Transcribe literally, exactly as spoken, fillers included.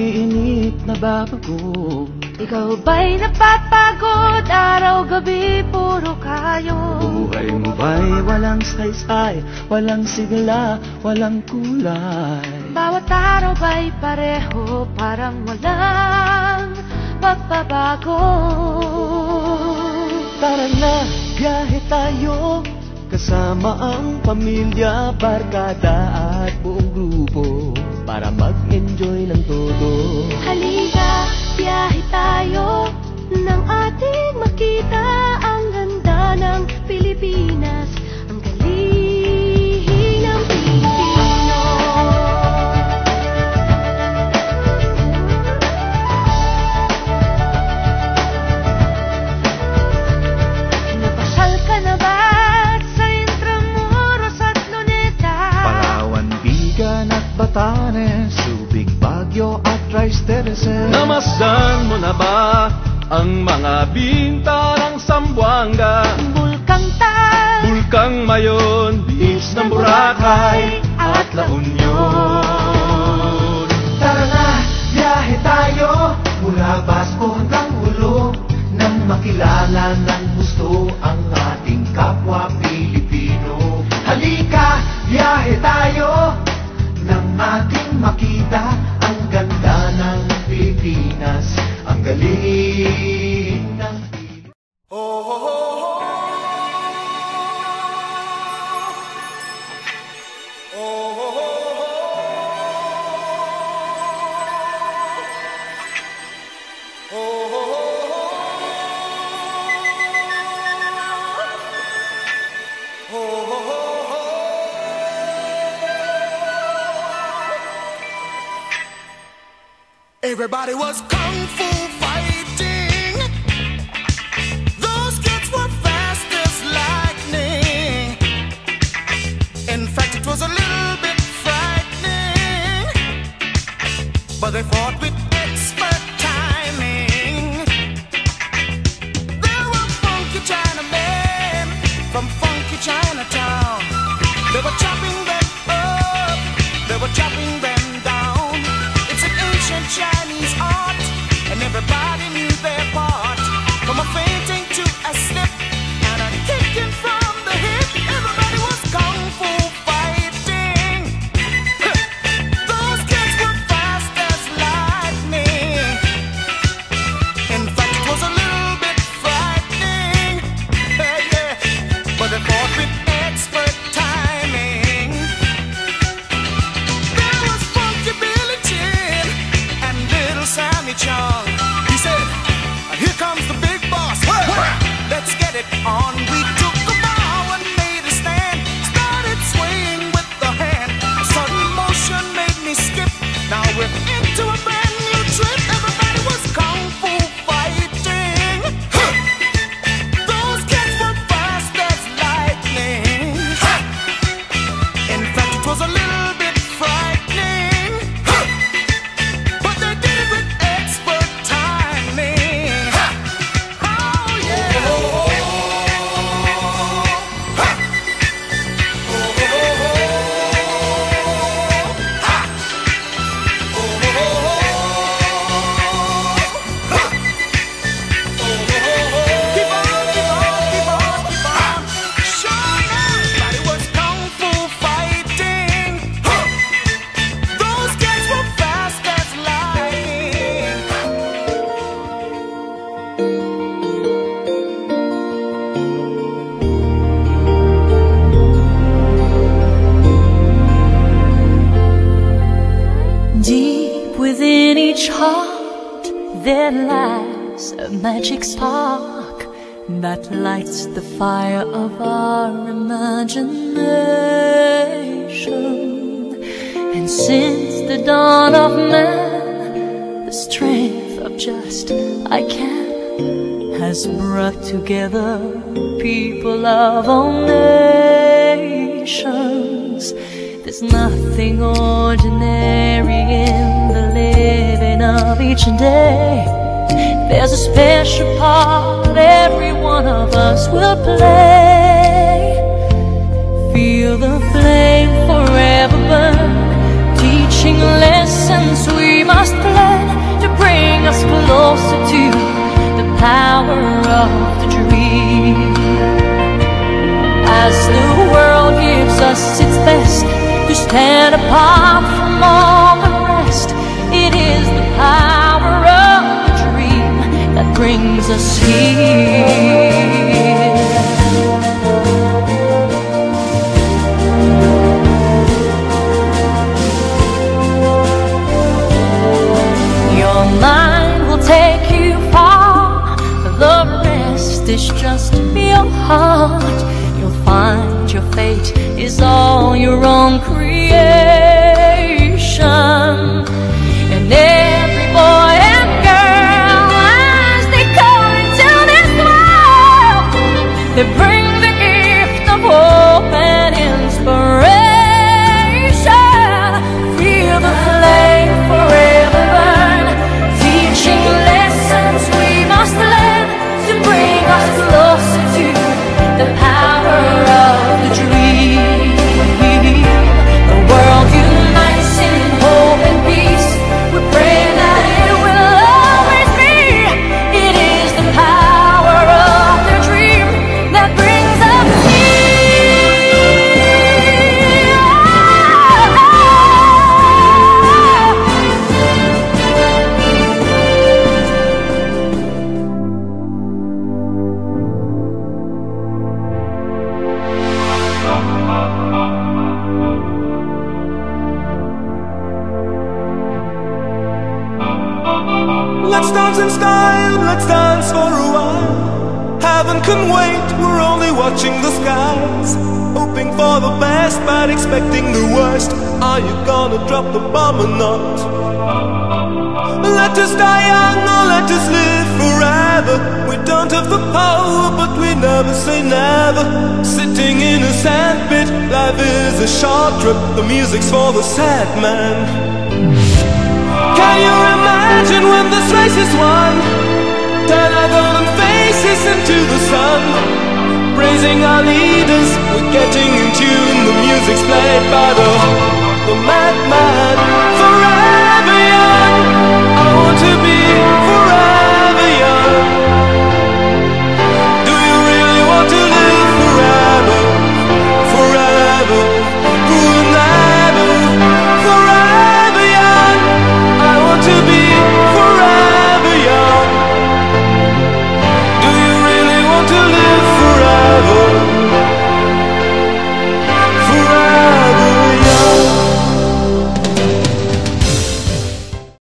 umiinit na babago. Ikaw ba'y napapagod? Araw-gabi puro kayo. Buhay mo ba'y walang saysay, walang sigla, walang kulay? Bawat araw ba'y pareho, parang walang pagbabago? Tara na, biyahe tayo, kasama ang pamilya, barkada at buong grupo, para mag-enjoy ng todo. Halika, biyahe tayo, nang ating makita ang ganda ng Pilipinas, ang galing ng Pilipino. Napasyal ka na ba sa Intramuros at Luneta? Palawan, Bigan at Batanes, Subic, Baguio at Rice Terraces. Namasdan mo na ba ang mga binta ng Zamboanga, Bulkang Tal, Bulkang Mayon, Beach ng Boracay at La Union? Tara na, biyahe tayo, mula Basco hanggang Ulo, nang makilala ng gusto ang ating kapwa Pilipino. Halika, biyahe tayo, nang ating makita ang ganda ng Pilipinas, ang galing ng Pilipinas. Oh, oh, oh, oh. Oh, oh, oh, oh. Oh, oh, oh, oh. Oh, oh, oh. Everybody was kung fu fighting. Those kids were fast as lightning. In fact, it was a little bit frightening, but they fought with expert timing. There were funky Chinamen from funky Chinatown. They were chopping them up, they were chopping them down. It's an ancient Chinese art, and everybody knew their part. From a fainting to a slip and a kicking from the hip, everybody was kung fu fighting. Those kids were fast as lightning. In fact, it was a little bit frightening, yeah, yeah. But they fought with expert timing. There was funky Billy Chin and little Sammy Chung. He said, "Here comes the big boss. Let's get it on." We took a bow and made a stand, started swaying with the hand. A sudden motion made me skip. Now we're into a brand new trip. Everybody was kung fu fighting. Those kids were fast as lightning. In fact, it was a little bit frightening, but they did it with expert timing. Oh yeah. Keep on, keep on, keep on, keep on. Sure, everybody was kung fu fighting. Those kids were fast as lightning. Deep within each heart there lies a magic spark that lights the fire of our imagination. And since the dawn of man, the strength of just I can has brought together people of all nations. There's nothing ordinary in the living of each day. There's a special part every one of us will play. Feel the flame forever burn, teaching lessons we must play. power of the dream. As the world gives us its best to stand apart from all the rest, it is the power of the dream that brings us here. Your mind will take you far, the rest is just your heart. You'll find your fate is all your own creation. And every boy and girl, as they come into this world, they bring the gift of hope and inspiration. Feel the flame forever burn, teaching lessons we must learn to bring us closer to the power of the dream. The world unites in hope and peace. We pray that it will always be. It is the power of the dream that brings us Let's dance in style, let's dance for a while. Heaven can wait, we're only watching the skies, hoping for the best but expecting the worst. Are you gonna drop the bomb or not? Let us die young or let us live forever. We don't have the power but we never say never. Sitting in a sandpit, life is a short trip. The music's for the sad man. Can you imagine when this race is won? Turn our golden faces into the sun, praising our leaders, we're getting in tune. The music's played by the, the madman. Forever young